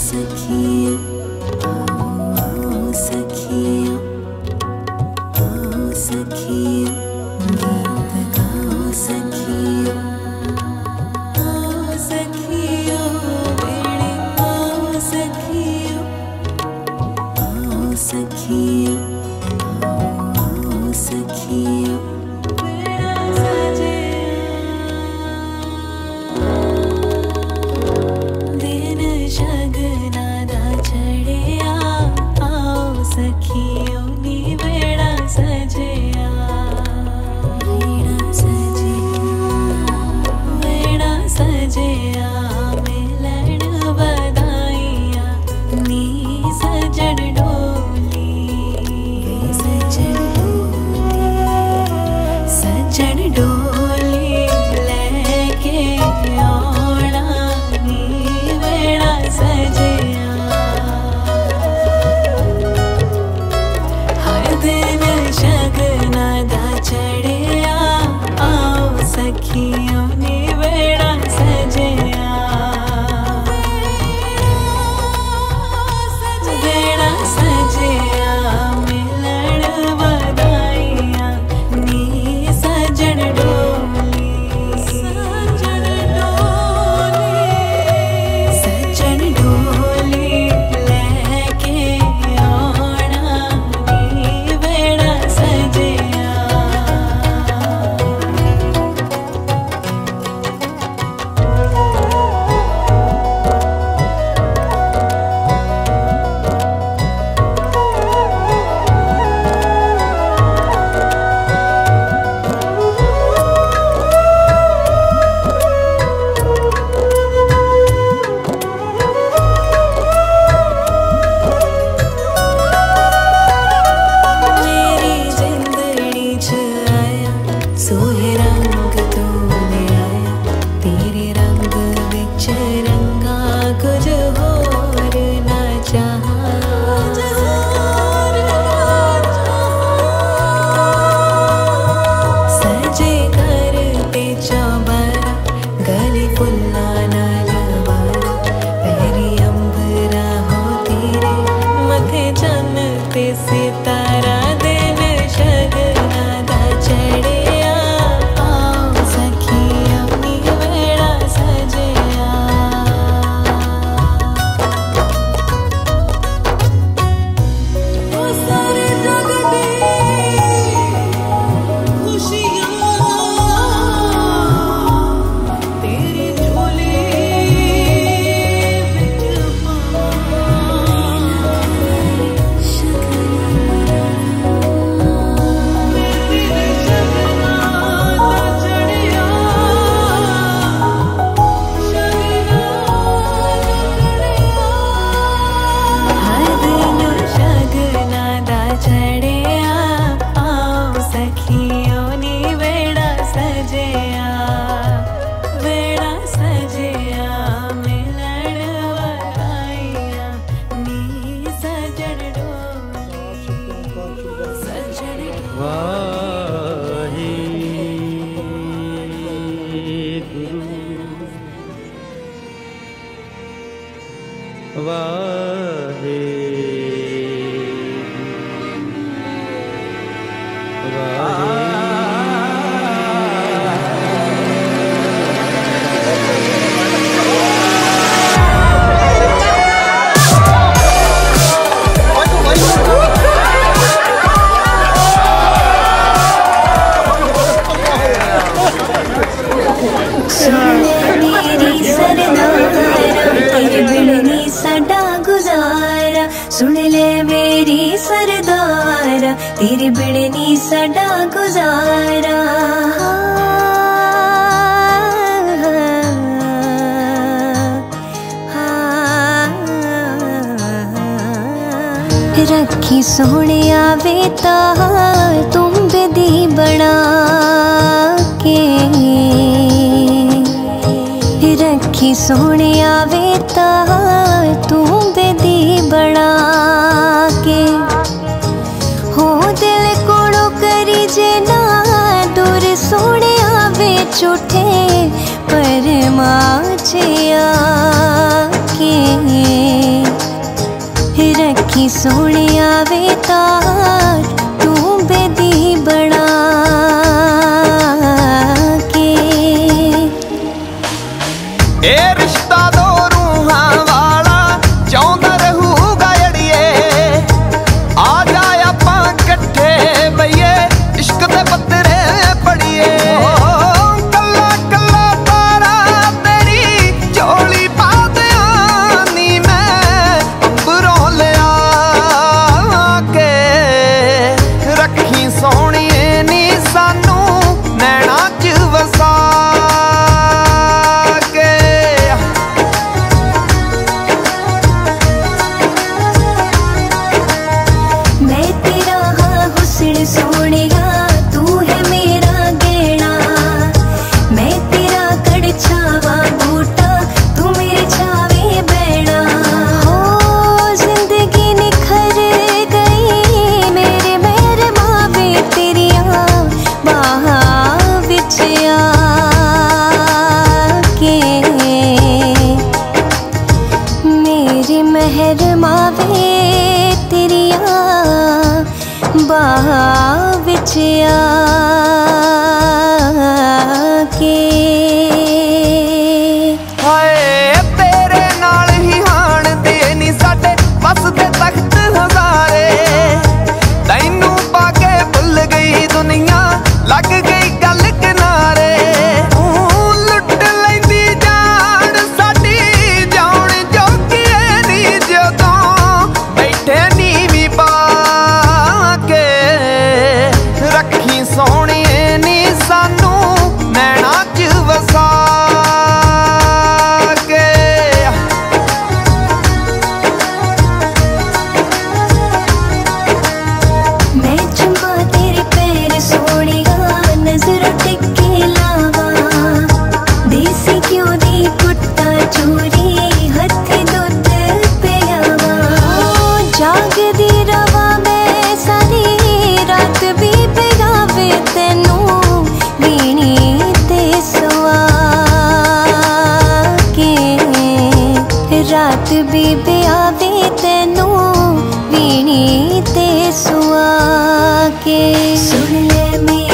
सुन ले मेरी सरदारा, तेरी बिड़नी सदा गुजारा। रखी सोने बेता तुम बेदी बना के, रखी सोने बेता तुम बेदी बना के। हो दिल कोड़ो करी जे ना दूर सोने वे झूठे पर माचिया के। रखी सोने आवे तार तू बेदी बना के। ए रिश्ता दो रूहां वाला चाहुंदा रहूगा अड़िए, आ जाए आपां कट्ठे बईए इश्क दे पत्तरे पढ़िए। कल्ला कल्ला तारा तेरी झोली पा दियां नी मैं अंबरों ले आके। रखी सोहणिए नी सानू नैना च वसा के। मैं तेरा हाँ हुस्न सोहणिया तू है मेरा गहना, मैं तेरा कड़छावा बूटा तू मेरे छावे बैठा। हो जिंदगी निखर गई मेरे मेरे मावे तेरिया बाहा विच आके। मेरे मेहर मावे तेरिया बाहा विच आके। हाय तेरे नाल ही हाण दे नी साडे बस दे तख्त हज़ारे। तैनू पाके भुल गई दुनिया लग गई गल किनारे। लुट लैंदी जान साडी जान जोगी नी जदों बैठे नीवी पा के। रखी सोहणिए नी सानू नैना च वसा के। मैं चुमा तेरे पैर सोहणिया नजर टिके लावा, देसी घ्यो दी कुट्टा चोरी हत्थ दुध पियावा। जागदी रवा मैं सारी रात भी पियावे तेनू वीणी ते सुआ के। रात भी पियावे तेनू वीणी ते सुआ के। सुन ले मेरी